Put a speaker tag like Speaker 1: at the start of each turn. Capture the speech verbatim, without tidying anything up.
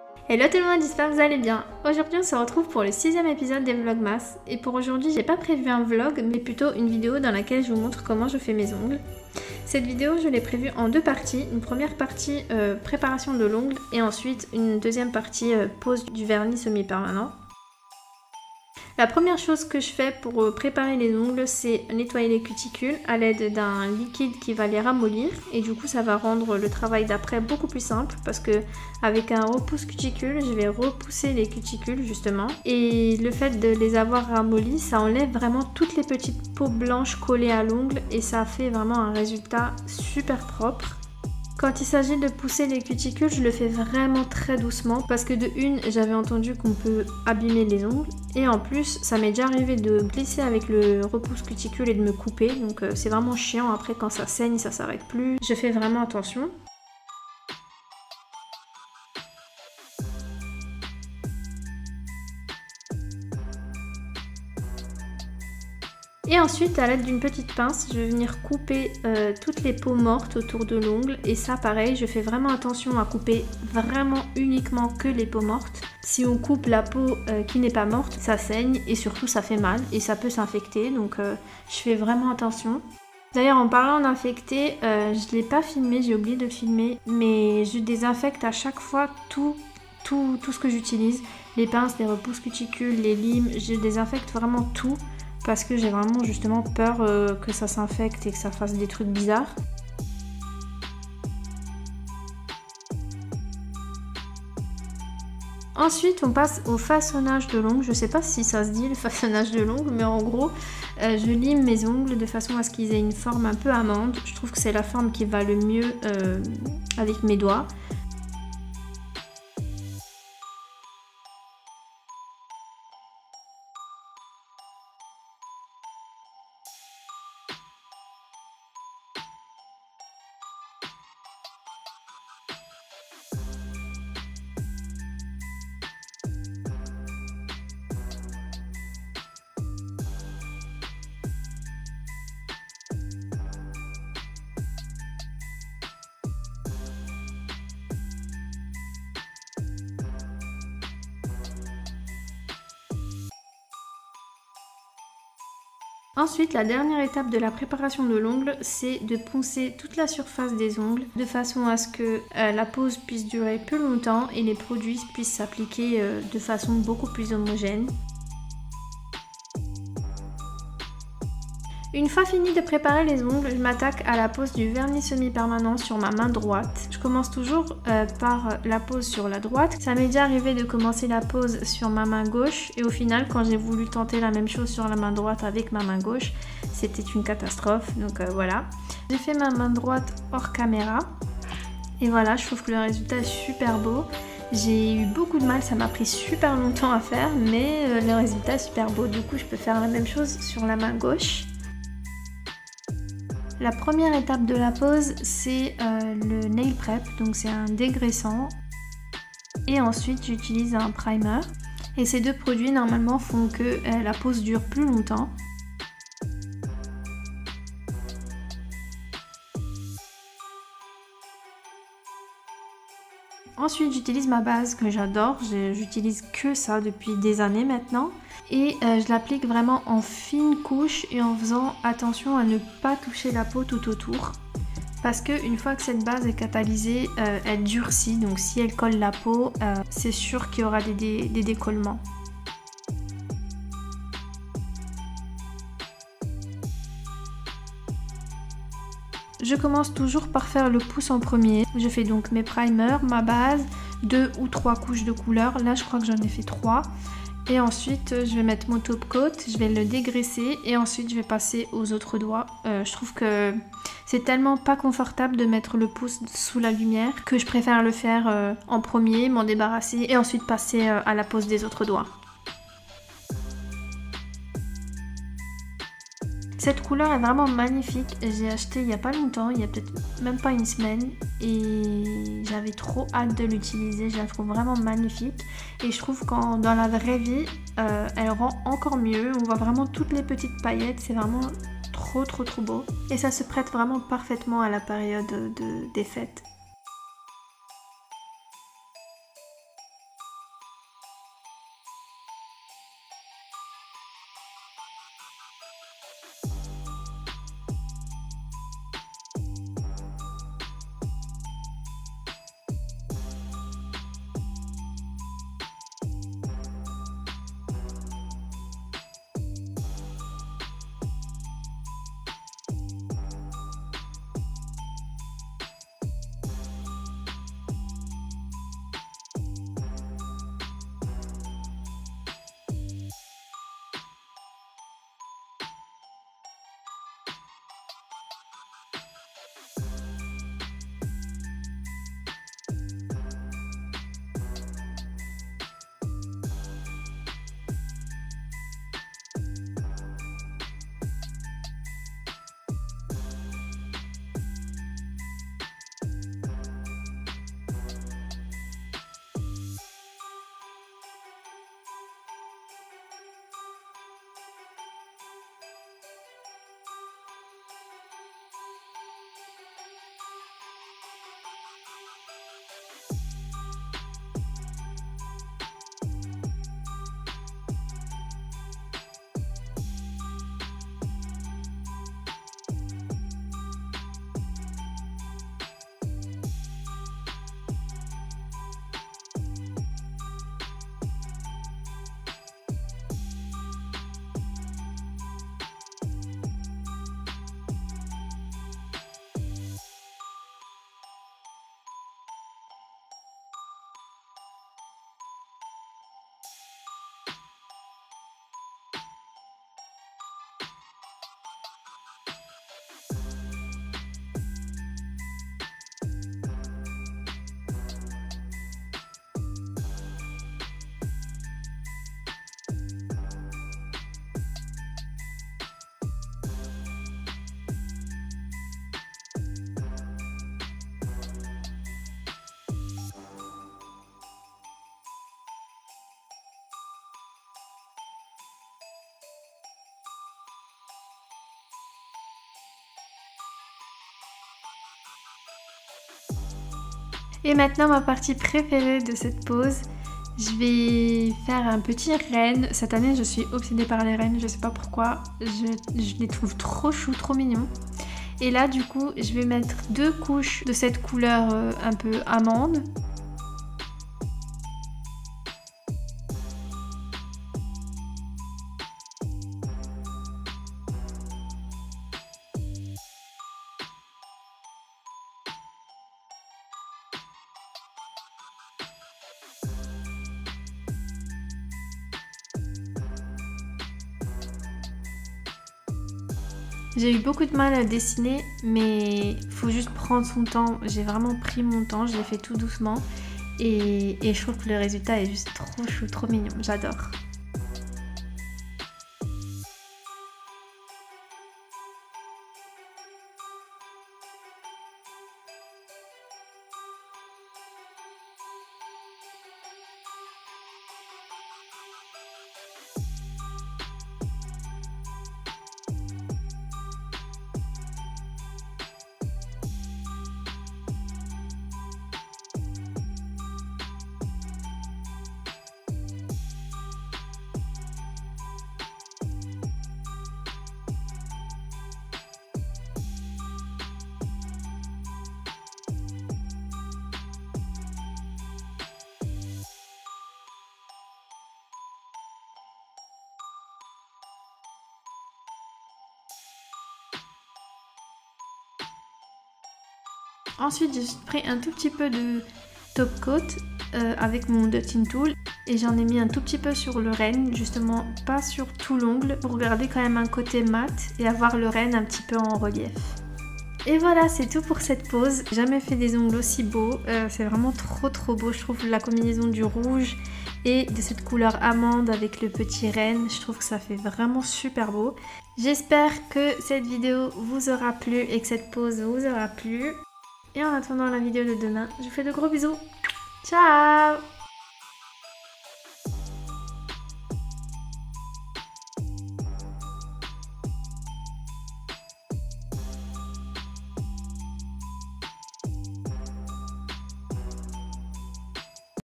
Speaker 1: Hello tout le monde, j'espère que vous allez bien. Aujourd'hui on se retrouve pour le sixième épisode des Vlogmas. Et pour aujourd'hui j'ai pas prévu un vlog mais plutôt une vidéo dans laquelle je vous montre comment je fais mes ongles. Cette vidéo je l'ai prévue en deux parties. Une première partie euh, préparation de l'ongle et ensuite une deuxième partie euh, pose du vernis semi-permanent. La première chose que je fais pour préparer les ongles, c'est nettoyer les cuticules à l'aide d'un liquide qui va les ramollir et du coup ça va rendre le travail d'après beaucoup plus simple parce que avec un repousse cuticule, je vais repousser les cuticules justement et le fait de les avoir ramollis, ça enlève vraiment toutes les petites peaux blanches collées à l'ongle et ça fait vraiment un résultat super propre. Quand il s'agit de pousser les cuticules, je le fais vraiment très doucement parce que de une, j'avais entendu qu'on peut abîmer les ongles et en plus, ça m'est déjà arrivé de glisser avec le repousse cuticule et de me couper, donc euh, c'est vraiment chiant. Après, quand ça saigne, ça s'arrête plus. Je fais vraiment attention. Et ensuite, à l'aide d'une petite pince, je vais venir couper euh, toutes les peaux mortes autour de l'ongle. Et ça, pareil, je fais vraiment attention à couper vraiment uniquement que les peaux mortes. Si on coupe la peau euh, qui n'est pas morte, ça saigne et surtout ça fait mal et ça peut s'infecter. Donc euh, je fais vraiment attention. D'ailleurs, en parlant d'infecter, euh, je ne l'ai pas filmé, j'ai oublié de filmer. Mais je désinfecte à chaque fois tout, tout, tout ce que j'utilise. Les pinces, les repousses cuticules, les limes, je désinfecte vraiment tout. Parce que j'ai vraiment justement peur euh, que ça s'infecte et que ça fasse des trucs bizarres. Ensuite on passe au façonnage de l'ongle. Je sais pas si ça se dit le façonnage de l'ongle, mais en gros euh, je lime mes ongles de façon à ce qu'ils aient une forme un peu amande. Je trouve que c'est la forme qui va le mieux euh, avec mes doigts. Ensuite, la dernière étape de la préparation de l'ongle, c'est de poncer toute la surface des ongles de façon à ce que euh, la pose puisse durer plus longtemps et les produits puissent s'appliquer euh, de façon beaucoup plus homogène. Une fois fini de préparer les ongles, je m'attaque à la pose du vernis semi-permanent sur ma main droite. Je commence toujours euh, par la pose sur la droite. Ça m'est déjà arrivé de commencer la pose sur ma main gauche et au final, quand j'ai voulu tenter la même chose sur la main droite avec ma main gauche, c'était une catastrophe. Donc euh, voilà. J'ai fait ma main droite hors caméra et voilà, je trouve que le résultat est super beau. J'ai eu beaucoup de mal, ça m'a pris super longtemps à faire, mais euh, le résultat est super beau. Du coup, je peux faire la même chose sur la main gauche. La première étape de la pose, c'est euh, le nail prep, donc c'est un dégraissant. Et ensuite, j'utilise un primer. Et ces deux produits, normalement, font que euh, la pose dure plus longtemps. Ensuite, j'utilise ma base que j'adore, j'utilise que ça depuis des années maintenant. Et euh, je l'applique vraiment en fine couche et en faisant attention à ne pas toucher la peau tout autour. Parce qu'une fois que cette base est catalysée, euh, elle durcit, donc si elle colle la peau, euh, c'est sûr qu'il y aura des, dé des décollements. Je commence toujours par faire le pouce en premier. Je fais donc mes primers, ma base, deux ou trois couches de couleur. Là, je crois que j'en ai fait trois. Et ensuite, je vais mettre mon top coat, je vais le dégraisser et ensuite je vais passer aux autres doigts. Euh, je trouve que c'est tellement pas confortable de mettre le pouce sous la lumière que je préfère le faire euh, en premier, m'en débarrasser et ensuite passer euh, à la pose des autres doigts. Cette couleur est vraiment magnifique, j'ai acheté il n'y a pas longtemps, il y a peut-être même pas une semaine et j'avais trop hâte de l'utiliser, je la trouve vraiment magnifique et je trouve que dans la vraie vie, euh, elle rend encore mieux, on voit vraiment toutes les petites paillettes, c'est vraiment trop trop trop beau et ça se prête vraiment parfaitement à la période de, des fêtes. Et maintenant ma partie préférée de cette pose, je vais faire un petit renne. Cette année je suis obsédée par les rennes, je sais pas pourquoi, je, je les trouve trop choux, trop mignons. Et là du coup je vais mettre deux couches de cette couleur euh, un peu amande. J'ai eu beaucoup de mal à dessiner, mais faut juste prendre son temps. J'ai vraiment pris mon temps, je l'ai fait tout doucement. Et, et je trouve que le résultat est juste trop chou, trop mignon, j'adore. Ensuite, j'ai pris un tout petit peu de top coat euh, avec mon dotting tool et j'en ai mis un tout petit peu sur le renne, justement pas sur tout l'ongle, pour garder quand même un côté mat et avoir le renne un petit peu en relief. Et voilà, c'est tout pour cette pose. J'ai jamais fait des ongles aussi beaux, euh, c'est vraiment trop trop beau. Je trouve la combinaison du rouge et de cette couleur amande avec le petit renne, je trouve que ça fait vraiment super beau. J'espère que cette vidéo vous aura plu et que cette pose vous aura plu. Et en attendant la vidéo de demain, je vous fais de gros bisous. Ciao!